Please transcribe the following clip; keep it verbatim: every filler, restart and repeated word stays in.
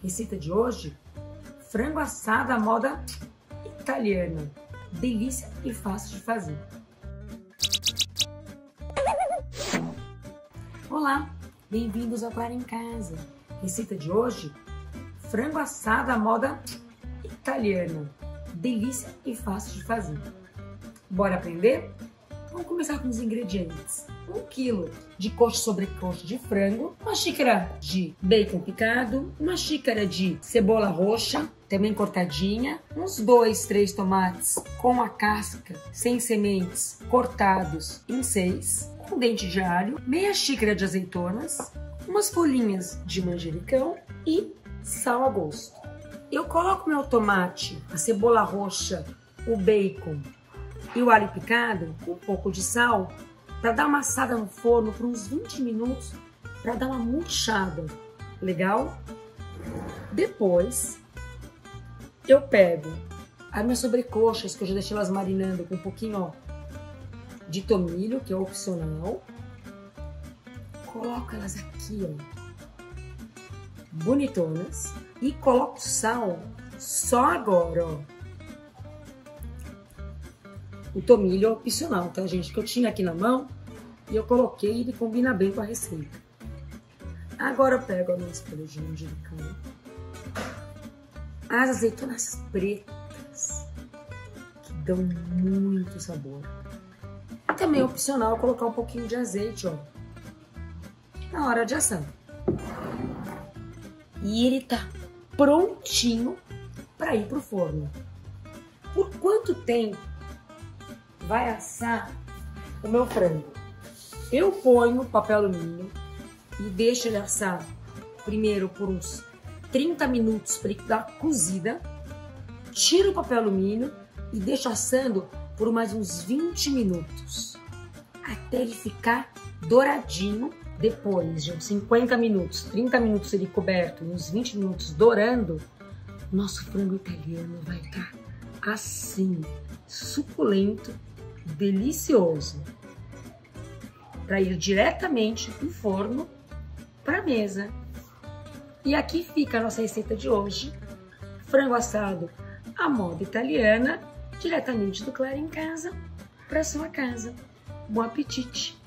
Receita de hoje, frango assado à moda italiana. Delícia e fácil de fazer. Olá, bem-vindos ao Clara em Casa. Receita de hoje, frango assado à moda italiana. Delícia e fácil de fazer. Bora aprender? Vamos começar com os ingredientes. um quilo de coxa sobre coxa de frango, uma xícara de bacon picado, uma xícara de cebola roxa, também cortadinha, uns dois, três tomates com a casca, sem sementes, cortados em seis, um dente de alho, meia xícara de azeitonas, umas folhinhas de manjericão e sal a gosto. Eu coloco meu tomate, a cebola roxa, o bacon e o alho picado com um pouco de sal para dar uma assada no forno por uns vinte minutos, para dar uma murchada. Legal? Depois, eu pego as minhas sobrecoxas, que eu já deixei elas marinando com um pouquinho ó, de tomilho, que é opcional. Coloco elas aqui, ó, bonitonas. E coloco sal só agora, ó. O tomilho é opcional, tá, gente? Que eu tinha aqui na mão e eu coloquei e ele combina bem com a receita. Agora eu pego a minha folha de manjericão, as azeitonas pretas, que dão muito sabor. E também é opcional colocar um pouquinho de azeite, ó, na hora de assar. E ele tá prontinho para ir pro forno. Por quanto tempo vai assar o meu frango? Eu ponho papel alumínio e deixo ele assar primeiro por uns trinta minutos para ele dar cozida. Tiro o papel alumínio e deixo assando por mais uns vinte minutos até ele ficar douradinho. Depois de uns cinquenta minutos, trinta minutos ele coberto e uns vinte minutos dourando, nosso frango italiano vai estar assim, suculento, delicioso, para ir diretamente do forno para a mesa. E aqui fica a nossa receita de hoje, frango assado à moda italiana, diretamente do Clara em Casa para sua casa. Bom apetite!